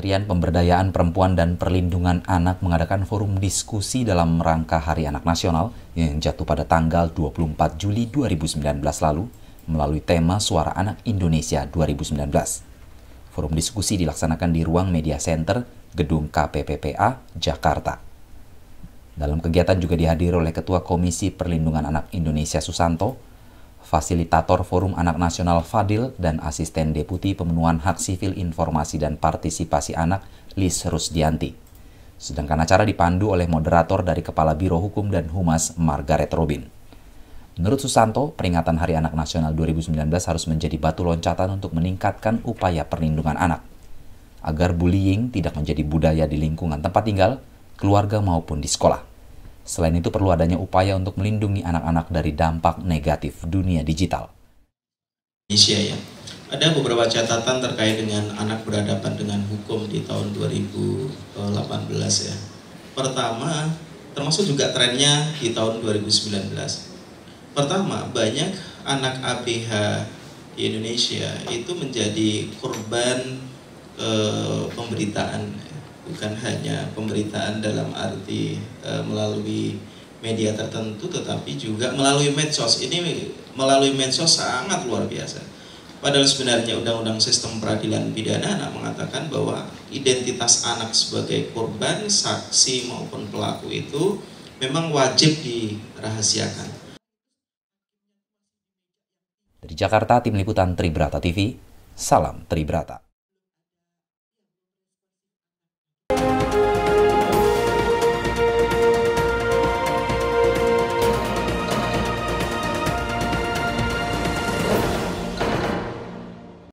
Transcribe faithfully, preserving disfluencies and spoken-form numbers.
Kementerian Pemberdayaan Perempuan dan Perlindungan Anak mengadakan forum diskusi dalam rangka Hari Anak Nasional yang jatuh pada tanggal dua puluh empat Juli dua ribu sembilan belas lalu melalui tema Suara Anak Indonesia dua ribu sembilan belas. Forum diskusi dilaksanakan di Ruang Media Center, Gedung K P P P A, Jakarta. Dalam kegiatan juga dihadiri oleh Ketua Komisi Perlindungan Anak Indonesia Susanto, Fasilitator Forum Anak Nasional Fadil, dan Asisten Deputi Pemenuhan Hak Sivil Informasi dan Partisipasi Anak Lis Rusdianti. Sedangkan acara dipandu oleh moderator dari Kepala Biro Hukum dan Humas Margaret Robin. Menurut Susanto, peringatan Hari Anak Nasional dua ribu sembilan belas harus menjadi batu loncatan untuk meningkatkan upaya perlindungan anak, agar bullying tidak menjadi budaya di lingkungan tempat tinggal, keluarga maupun di sekolah. Selain itu perlu adanya upaya untuk melindungi anak-anak dari dampak negatif dunia digital. Indonesia ya, ada beberapa catatan terkait dengan anak berhadapan dengan hukum di tahun dua ribu delapan belas ya. Pertama, termasuk juga trennya di tahun dua ribu sembilan belas. Pertama, banyak anak A B H di Indonesia itu menjadi korban eh, pemberitaan. Bukan hanya pemberitaan dalam arti e, melalui media tertentu, tetapi juga melalui medsos. Ini melalui medsos sangat luar biasa. Padahal sebenarnya Undang-Undang Sistem Peradilan Pidana Anak mengatakan bahwa identitas anak sebagai korban, saksi maupun pelaku itu memang wajib dirahasiakan. Dari Jakarta, Tim Liputan Tribrata T V, salam Tribrata.